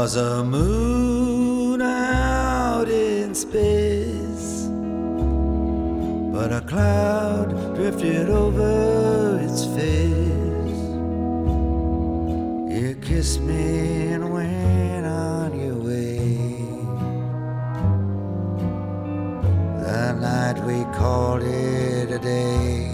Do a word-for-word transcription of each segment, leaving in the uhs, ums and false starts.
was a moon out in space, but a cloud drifted over its face. You kissed me and went on your way. That night we called it a day.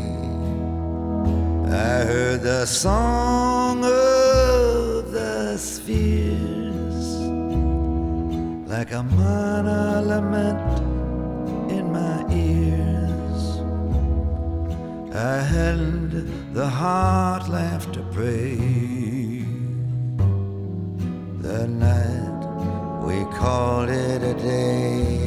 I heard the song of the spheres like a minor lament in my ears. I hadn't the heart left to pray. That night we called it a day.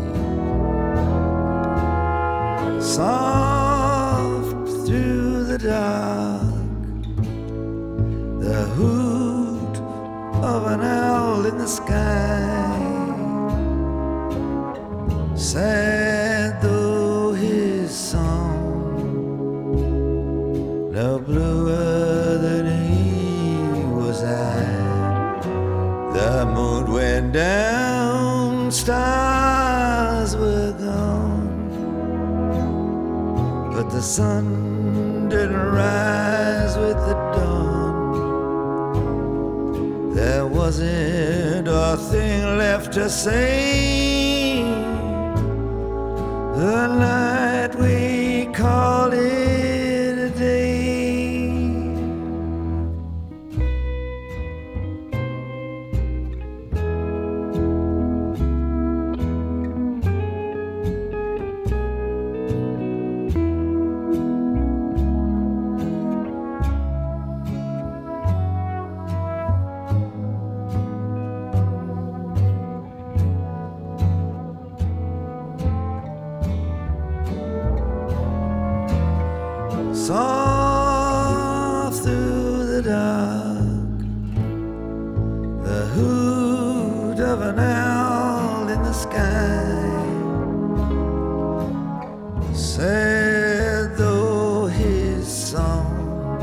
Soft through the dark, the hoot of an owl in the sky, sad though his song, no bluer than he was I. The moon went down, stars were gone, but the sun didn't rise with the dawn. There wasn't a thing left to say. The night we called it a day. Soft through the dark, the hoot of an owl in the sky, sad though his song,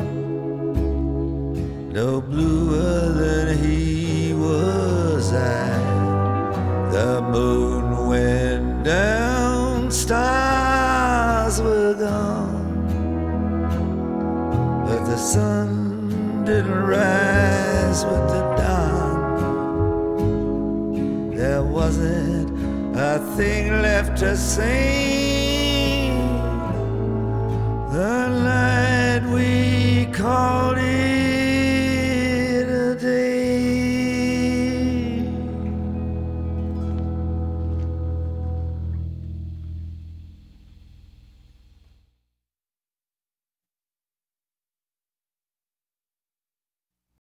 no bluer than he was I. The moon went down, stars were gone, the sun didn't rise with the dawn. There wasn't a thing left to say.